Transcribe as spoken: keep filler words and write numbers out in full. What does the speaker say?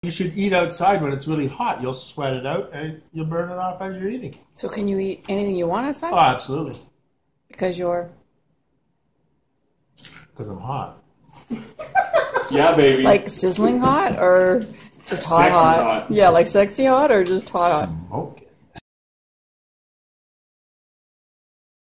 You should eat outside when it's really hot. You'll sweat it out and you'll burn it off as you're eating. So can you eat anything you want outside? Oh, absolutely. Because you're... Because I'm hot. Yeah, baby. Like sizzling hot or just hot Sexy hot? hot. Yeah, like sexy hot or just hot hot? Smoking